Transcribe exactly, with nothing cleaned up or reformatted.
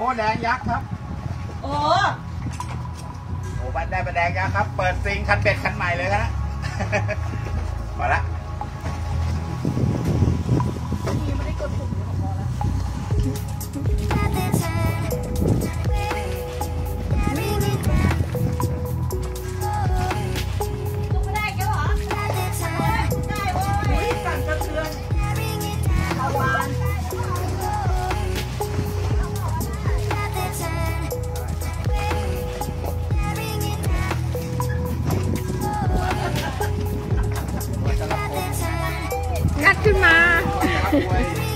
แดงยักษ์ครับโอ้โหบ้านได้ปลาแดงยักษ์ครับเปิดซิงคันเป็ดคันใหม่เลยฮะมาละไม่ได้กดปุ่มของพอแล้วลูกไม่ได้แกหรอได้เว้ยสั่นกระเทือนเอาวานงัดขึ้นมา